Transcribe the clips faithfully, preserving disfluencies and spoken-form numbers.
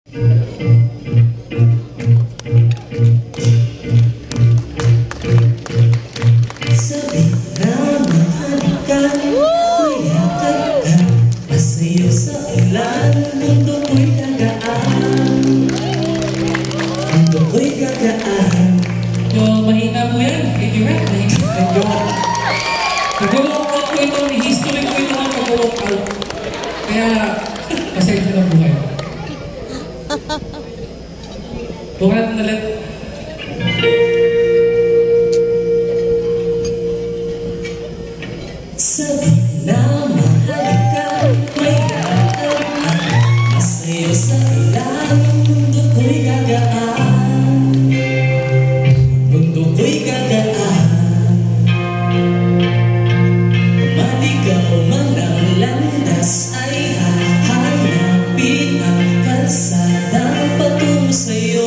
Sabi na mahalikan, mayakan ka, masayo sa ulan, mundo ko'y gagaan, mundo ko'y gagaan. So, mahina mo yan, Katie Rat, mahina. Nag-walk-out ko ito, history ko ito ang nag-walk-out. Kaya, pasensya na buhay. Bukan natin nalit. Sabi na mahalikan, mayakan ka, masayo sa ulan, mundo ko'y gagaan, mundo ko'y gagaan. Maligaw man ang landas ay hahanapin ang kalsada patungo sa'yo.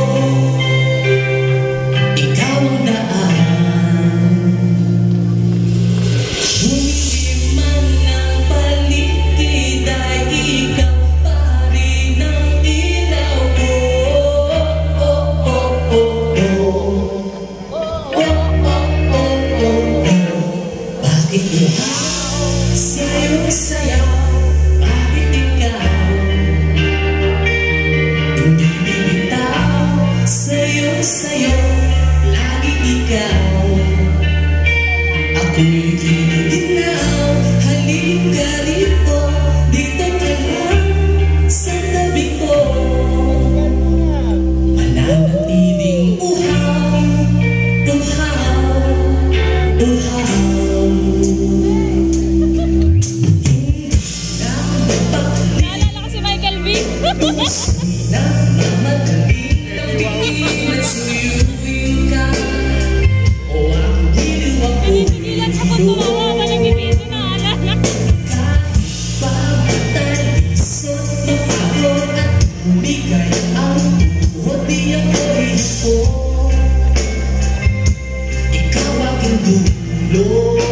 Ikaw ang daan. Hindi man ang paligid ay ikaw pa rin ang ilaw ko. Oh, oh, oh, oh, oh. Oh, oh, oh, oh, oh. Bakit ikaw sa'yo sayaw? Bakit ikaw hindi bibitaw? Sa'yo sayaw, laging ikaw. Ako'y giniginaw, halika rito, dito ka lang sa tabi ko. Mananatiling uhaw, uhaw, uhaw. Naalala ko si Michael V. Na mamadali ang bigil at suyuin ka, o ang giliw ako. Nanigilan siya kung tumawa pa ng bibito na alala. Kahit pa matalisot, mapagod at bumigay ang tuhod, di ako'y ito. Ikaw aking dulo.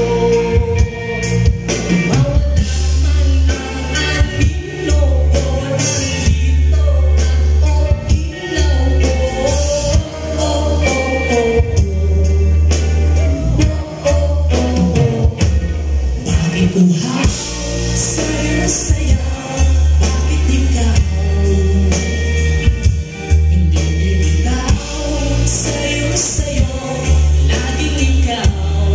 Mawala man ang anino ko, nandito ang ilaw ko. Oh, oh, oh, oh. Bakit uhaw sa'yo sayaw? Bakit ikaw hindi bibitaw? Sa'yo sayaw, laging ikaw.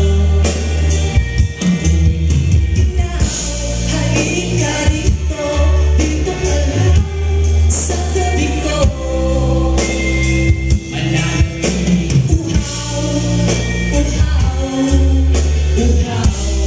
Ako'y tignaw, halika rito, dito ka lang sa tabi ko. Mananatiling uhaw, uhaw, uhaw.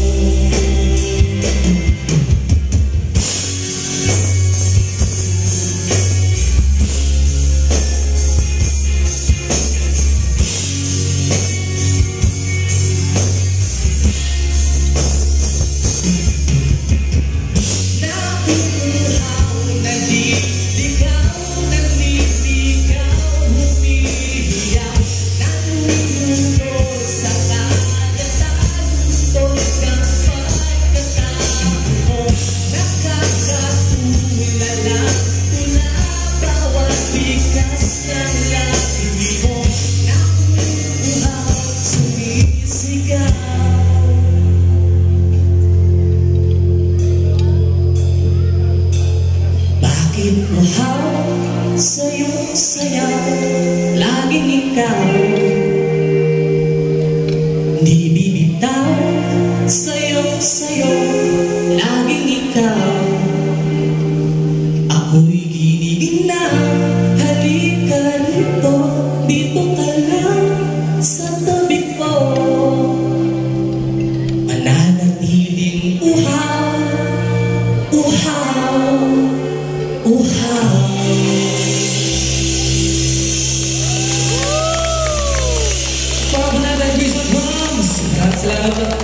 Nakukuhaw, naliligaw, naliligaw, humihiyaw ng mundo sa kagatan, tolong ang pagkatao mo. Nakakatulala, tula bawat bigas ng labi mo. Nakukuhaw, sumisigaw. Bakit uhaw sa'yo sayaw, laging ikaw di bibitaw? Sa'yo sayo, laging ikaw. Ako'y giniginaw, halika rito, dito ka lang sa tabi ko. Mananatiling uhaw, uhaw, uhaw. Para po natin, Jason Drums. Salamat sa